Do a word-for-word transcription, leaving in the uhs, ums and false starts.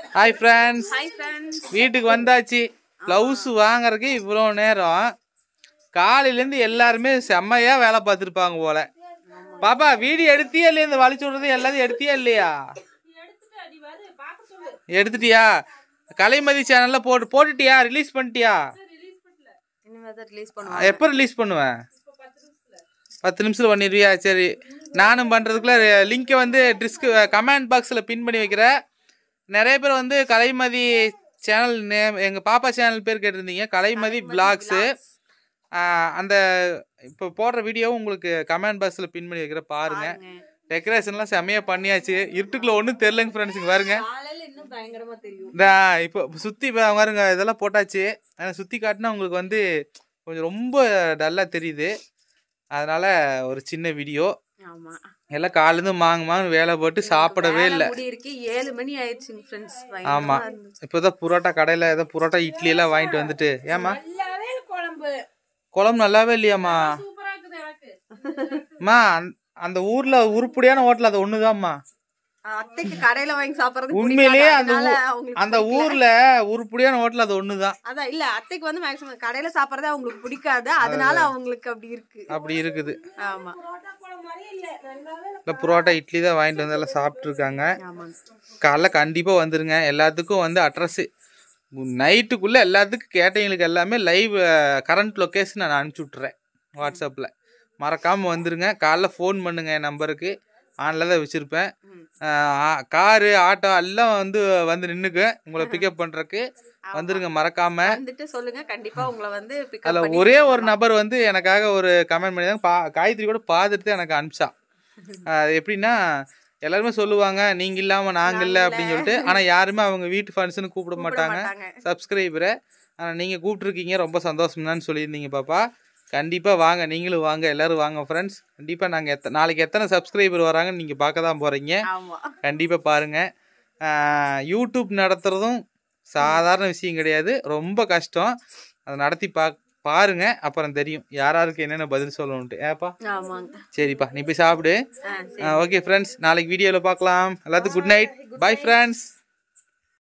Hi friends, hi friends. வீட்டுக்கு வந்தாச்சு. Blouse வாங்குறதுக்கு இவ்வளோ நேரம். காலையிலேருந்து எல்லாருமே செம்மையா வேலை பார்த்துருப்பாங்க போல. பாப்பா வீடியோ எடுத்தியா இல்லையா? இந்த வலிச்சு விடுறது எல்லாத்தையும் எடுத்தியா இல்லையா? எடுத்துட்டியா? கலைமதி சேனல்ல போட்டு போட்டுட்டியா? ரிலீஸ் பண்ணிட்டியா? எப்போ ரிலீஸ் பண்ணுவேன்? பத்து நிமிஷத்துல பண்ணிடுவியா? சரி, நானும் பண்ணுறதுக்குள்ள லிங்கை வந்து டிஸ்க் கமெண்ட் பாக்ஸில் பின் பண்ணி வைக்கிறேன். நிறைய பேர் வந்து கலைமதி சேனல் நேம், எங்கள் பாப்பா சேனல் பேர் கேட்டிருந்தீங்க, கலைமதி விளாக்ஸு. அந்த இப்போ போடுற வீடியோவும் உங்களுக்கு கமெண்ட் பாக்ஸில் பின் பண்ணி வைக்கிற பாருங்க. டெக்கரேஷன்லாம் செம்மையாக பண்ணியாச்சு. இருட்டுக்குள்ள ஒன்றும் தெரிலங்க ஃப்ரெண்ட்ஸுங்க. பாருங்க, இந்த இப்போ சுற்றி பாருங்க, இதெல்லாம் போட்டாச்சு. ஆனால் சுற்றி காட்டினா உங்களுக்கு வந்து கொஞ்சம் ரொம்ப டல்லாக தெரியுது. அதனால ஒரு சின்ன வீடியோ. எல்லாம் காலேருந்து மாங்க மாங்க வேலை போட்டு சாப்பிடவே இல்லை. ஏழு மணி ஆயிடுச்சுங்க ஃப்ரெண்ட்ஸ். ஆமா, இப்போதான் புரோட்டா கடையில ஏதோ புரோட்டா இட்லி எல்லாம் வாங்கிட்டு வந்துட்டு. ஏமா குழம்பு நல்லாவே இல்லையாம்மா? அம்மா அந்த ஊர்ல உருப்படியான ஹோட்டல் அது ஒண்ணுதான்மா. அத்தைக்கு கடையில வாங்கி சாப்பிடுறது உண்மையிலேயே அந்த அந்த ஊர்ல உருப்படியான ஹோட்டல் அது ஒண்ணுதான். அதான் இல்ல, அத்தைக்கு வந்து மேக்ஸிமம் கடையில சாப்பிடுறது அவங்களுக்கு பிடிக்காது. அதனால அவங்களுக்கு அப்படி இருக்கு. அப்படி இருக்குது. ஆமா, இல்ல புரோட்டா இட்லி தான் வாங்கிட்டு வந்து எல்லாம் சாப்பிட்டு இருக்காங்க. காலைல கண்டிப்பா வந்துருங்க. எல்லாத்துக்கும் வந்து அட்ரஸ் நைட்டுக்குள்ள எல்லாத்துக்கும் கேட்டவங்களுக்கு எல்லாமே லைவ் கரண்ட் லொக்கேஷன் நான் அனுப்பிச்சி விட்டுறேன் வாட்ஸ்அப்ல. மறக்காம வந்துருங்க. காலைல ஃபோன் பண்ணுங்க, என் நம்பருக்கு ஆன்ல தான் வச்சிருப்பேன். காரு ஆட்டோ எல்லாம் வந்து வந்து நின்னுக்கு உங்களை பிக்கப் பண்றதுக்கு வந்துருங்க. மறக்காம வந்துட்டு சொல்லுங்க, கண்டிப்பா உங்களை வந்து பிக்கப் அதுல பண்ணி. ஒரே ஒரு நபர் வந்து எனக்காக ஒரு கமெண்ட் பண்ணிதாங்க, காயத்ரி கூட பார்த்துட்டு எனக்கு அனுப்பிச்சா. எப்படின்னா எல்லாருமே சொல்லுவாங்க நீங்க இல்லாம நாங்க இல்ல அப்படின்னு சொல்லிட்டு. ஆனா யாருமே அவங்க வீட்டு ஃபங்க்ஷனு கூப்பிட மாட்டாங்க சப்ஸ்கிரைபரை. ஆனா நீங்க கூப்பிட்டுருக்கீங்க, ரொம்ப சந்தோஷம் தான் சொல்லியிருந்தீங்க பாப்பா. கண்டிப்பா வாங்க, நீங்களும் வாங்க, எல்லாரும் வாங்க ஃப்ரெண்ட்ஸ். கண்டிப்பா நாங்க எத்த நாளைக்கு எத்தனை சப்ஸ்கிரைபர் வராங்கன்னு நீங்க பார்க்க தான் போறீங்க. கண்டிப்பா பாருங்க. யூடியூப் நடத்துறதும் சாதாரண விஷயம் கிடையாது, ரொம்ப கஷ்டம். அதை நடத்தி பா பாருங்க, அப்புறம் தெரியும் யாராருக்கு என்னென்ன பதில் சொல்லணும்ட்டு. ஏப்பா சரிப்பா, நீ போய் சாப்பிடு. ஓகே ஃப்ரெண்ட்ஸ், நாளைக்கு வீடியோவில் பார்க்கலாம். எல்லாத்துக்கும் குட் நைட், பை ஃப்ரெண்ட்ஸ்.